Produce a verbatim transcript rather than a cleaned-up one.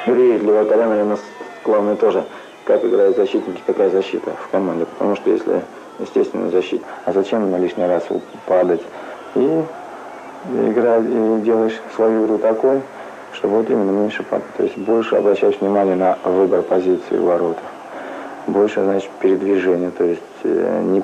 И для вратаря, наверное, главное тоже, как играют защитники, какая защита в команде. Потому что если, естественно, защита, а зачем на лишний раз падать? И играть, и делаешь свою игру такой, чтобы вот именно меньше падать. То есть больше обращаешь внимание на выбор позиции в воротах. Больше, значит, передвижение. То есть не